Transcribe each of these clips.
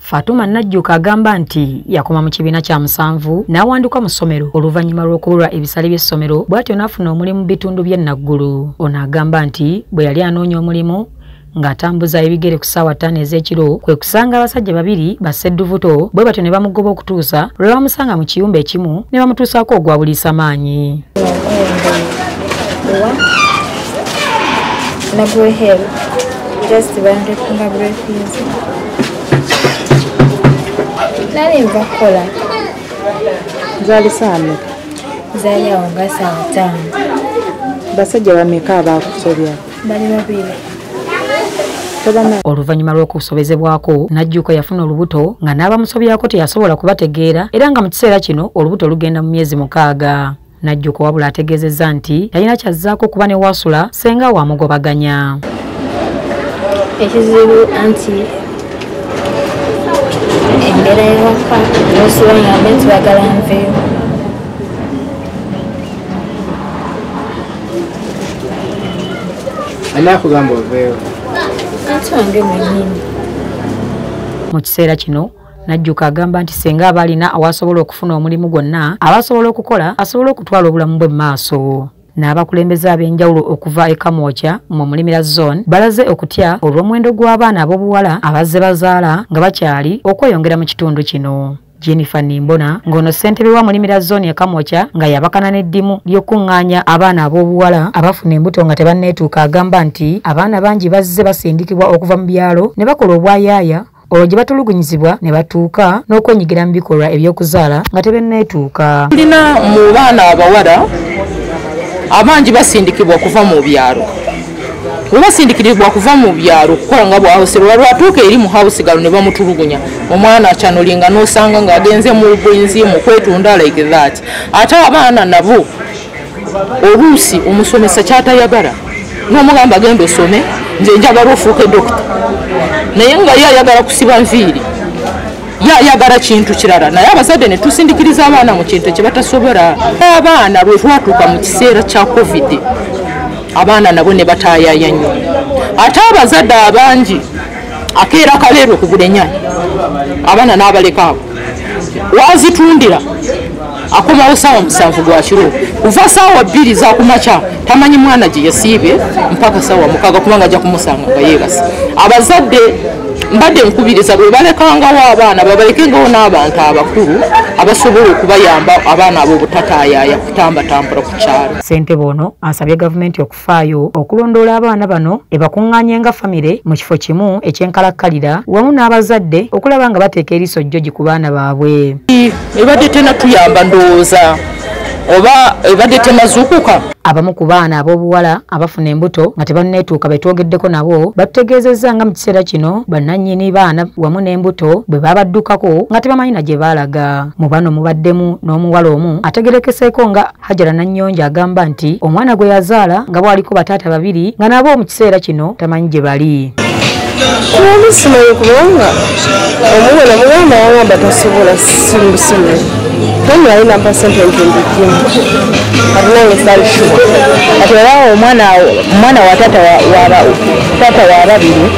Fatuma Najjuka agamba nti yakoma mu kibiina kya musanvu n'awanduka mu ssomero oluvannyuma lw'okubulwa ebisale by'essomero bw'atyo n'afuna omulimu mu bitundu by'e Naggulu. Ono agamba nti bwe yali anoonya omulimu ng'atambuza ebigere ku ssaawa 5 ez'ekiro kwe kusanga abasajja babiri bassedduvuto bwe batyo ne bamugoba okutuusa lwe bamusanga mu kiyumba ekimu ne bamutuusaako ogwa buliisa maanyi. Nali nva kukola. Zaali saame? Zaali awo nga ssaawa 5. Basajja bameka abaakusobya? Bali babiri. Oluvannyuma lw'okusobezebwako Najjuka yafuna olubuto nga n'abamusobyako teyasobola kubategeera era nga mu kiseera kino olubuto lugenda mu myezi 6. Najjuka wabula ategeezezza nti talina kyazzaako kuba ne wasula senga wamugobaganya. Ekizibu anti engeri ewaka n'osiba ngambe nti bagala nveeyo. Ani akugamba oveeyo? Anti wange mwennyini. Mu kiseera kino Najjuka agamba nti senga aba alina awasobola okufuna omulimu gwonna abasobola okukola asobola okutwala obulamu bwe mu maaso. N'abakulembeze ab'enjawulo okuva e Kamwokya mu Mulimira Zone balaze okutya olw'omuwendo gw'abaana ab'obuwala abazze bazaala nga bakyali okweyongera mu kitundu kino. Jennifer Nimbona ngono ssentebe wa Mulimira Zone ya Kamwokya nga yabakana n'eddimu ly'okkuŋŋaanya abaana ab'obuwala abafuna embuto nga tebanneetuuka agamba nti abaana bangi bazze basindikibwa okuva mu byalo ne bakola obwayaaya olwo gye batulugunyizibwa ne batuuka n'okwenyigira mu bikolwa eby'okuzaala nga tebanneetuuka. Tulina mu baana abawala abangi basindikibwa kuva mu byalo. Bwe basindikirizibwa kuva mu byalo okukola nga bw'ahoserwa lwatuuka eri mu house galo ne bamutulugunya. Omwana akyanulinga n'osanga ng'agenze mu bwenzi mu kwetunda like that. Ate abaana nabo oluusi omusomesa kyatayagala n'omugamba agenda osome nze njagala ofuuke dokita naye nga ye ayagala kusiba nviiri ye ayagala kintu kirala naye abazadde ne tusindikiriza abaana mu kintu kye batasobola. Abaana lwe twatuuka mu kiseera kya covid abaana nabo ne bataayaya nnyo ate abazadde abangi akeera kaleero okugula ennyaanya abaana n'abaleka abo wazitundira akomawo ssaawa 7 gwa kiro kuva ssaawa 2 za kumakya tamanyi mwana gye yasiibye mpaka ssaawa 6 kubanga ajja kumusanga nga yeebase. Abazadde mbadde nkubiriza bwe balekangawo abaana babalekengawo n'abantu abakulu abasobola okubayamba abaana ab'obutatayaaya kutambatambula ku kyalo. Ssentebe ono asabye gavumenti okufaayo okulondoola abaana bano ebakuŋŋaanye nga famire mu kifo kimu ekyenkalakkalira wamu n'abazadde okulaba nga bateeka eriiso jjogi ku baana baabwe. Ebadde tena tuyamba ndowooza oba ebadde temazuukuka. Abamu ku baana ab'obuwala abafuna embuto nga tebanneetuuka be twogeddeko nabo batutegeezezza nga mu kiseera kino bannannyini baana wamu n'embuto bwe babaddukako nga tebamanyi na gye baalaga. Mu bano mubaddemu n'omuwala omu ategerekeseeko nga Hajara Nannyonja agamba nti omwana gwe yazaala nga bwaliko bataata babiri nga nabo mu kiseera kino tamanyi gye bali. Simanyi kubanga omwana mugamba yagamba tasobola simusimu naye alina pasente entundukimu atunange sali shuwa ati olaba omwana wa taata wa babiri.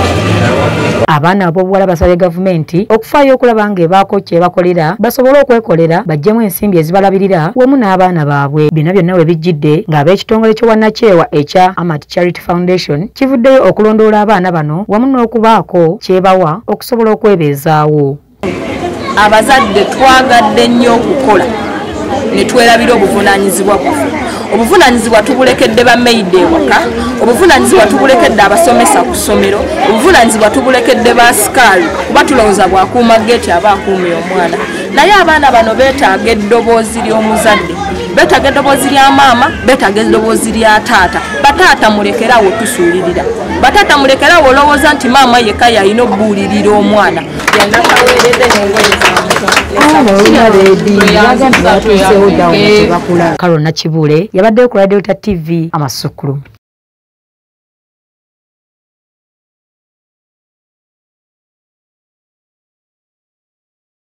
Abaana ab'obuwala basabye gavumenti okufaayo okulaba ng'ebaako kye bakolera basobole okwekolera baggyemu ensimbi ezibalabirira wamu n'abaana baabwe. Bino byonna we bijjidde ng'ab'ekitongole ky'obwannakyewa ekya Amat Charity Foundation kivuddeyo okulondoola abaana bano wamu n'okubaako kyebawa okusobola okwebeezaawo. Abazadde twagadde nnyo okukola ne twerabira obuvunaanyizibwa bwaffe. Obuvunaanyizibwa tubulekedde bameyide ewaka, obuvunaanyizibwa tubulekedde abasomesa ku ssomero, obuvunaanyizibwa tubulekedde basikaali kuba tulowooza bw'akuuma geeti aba akuumye omwana. Naye abaana bano beetaaga eddoboozi ly'omuzadde, beetaaga eddoboozi lya maama, beetaaga eddoboozi lya taata. Bataata mulekerawo tusuulirira, bataata mulekerawo olowooza nti maama yekka yalina obbuulirira omwana. Carol Nakibule yabaddeyo ku Radio TV Amasukulu.